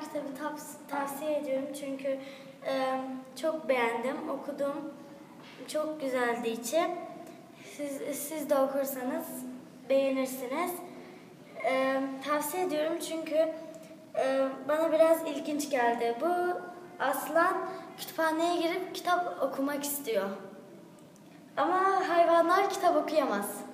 kitabı tavsiye ediyorum çünkü çok beğendim, okudum. Çok güzeldi içi. Siz de okursanız beğenirsiniz. Tavsiye ediyorum çünkü bana biraz ilginç geldi. Bu aslan kütüphaneye girip kitap okumak istiyor. Ama hayvanlar kitap okuyamaz.